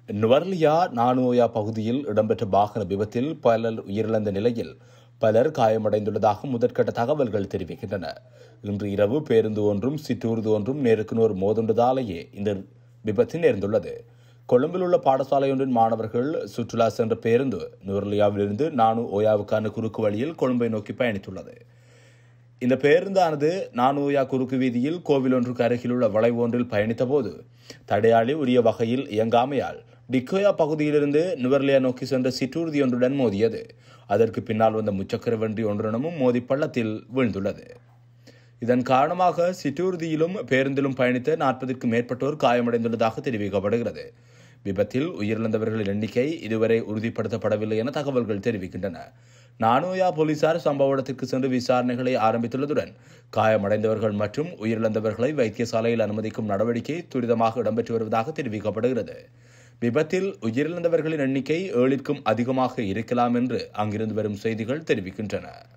நுவர்லியா நானோயா பகுதியில் இடம்பெற்ற வாகன விபத்தில் பலர் உயிரிழந்த நிலையில் பலர் காயமடைந்துள்ளதாக முதற்கட்ட தகவல்கள் தெரிவிக்கின்றன. இன்று இரவு பேருந்து ஒன்றும் சிற்றூர்தி ஒன்றும் நேருக்கு நேர் மோதுண்டதாலேயே இந்த விபத்து நேர்ந்துள்ளது. கொழும்பில் உள்ள பாடசாலையொன்றின் மாணவர்கள் சுற்றுலா சென்ற பேருந்து நுவர்லியாவிலிருந்து நானோயாவுக்கான குறுக்கு வழியில் கொழும்பை நோக்கி பயணித்துள்ளது. இந்த பேருந்தானது நானோயா குறுக்கு வீதியில் கோவில் ஒன்றுக்கு அருகிலுள்ள வளைவு ஒன்றில் பயணித்தபோது தடையாளி உரிய வகையில் இயங்காமையால் டிக்கோயா பகுதியிலிருந்து நுவர்லியா நோக்கி சென்ற சிற்றூர்தி ஒன்றுடன் மோதியது. அதற்கு பின்னால் வந்த முச்சக்கர வண்டி ஒன்றுடனும் மோதி பள்ளத்தில் வீழ்ந்துள்ளது. இதன் காரணமாக சிற்றூர்தியிலும் பேருந்திலும் பயணித்த 40க்கும் மேற்பட்டோர் காயமடைந்துள்ளதாக தெரிவிக்கப்படுகிறது. விபத்தில் உயிரிழந்தவர்களின் எண்ணிக்கை இதுவரை உறுதிப்படுத்தப்படவில்லை என தகவல்கள் தெரிவிக்கின்றன. நானோயா போலீசார் சம்பவ இடத்திற்கு சென்று விசாரணைகளை ஆரம்பித்துள்ளதுடன் காயமடைந்தவர்கள் மற்றும் உயிரிழந்தவர்களை வைத்தியசாலையில் அனுமதிக்கும் நடவடிக்கை துரிதமாக இடம்பெற்று வருவதாக தெரிவிக்கப்படுகிறது. விபத்தில் உயிரிழந்தவர்களின் எண்ணிக்கை 7க்கும் அதிகமாக இருக்கலாம் என்று அங்கிருந்து வரும் செய்திகள் தெரிவிக்கின்றன.